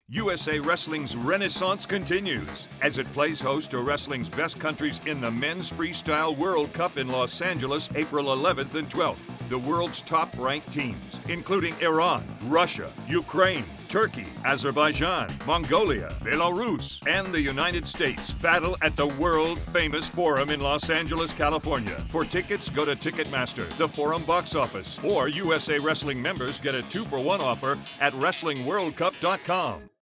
USA Wrestling's renaissance continues as it plays host to wrestling's best countries in the Men's Freestyle World Cup in Los Angeles, April 11th and 12th. The world's top-ranked teams, including Iran, Russia, Ukraine, Turkey, Azerbaijan, Mongolia, Belarus, and the United States, battle at the world-famous Forum in Los Angeles, California. For tickets, go to Ticketmaster, the Forum box office, or USA Wrestling members get a 2-for-1 offer at WrestlingWorldCup.com.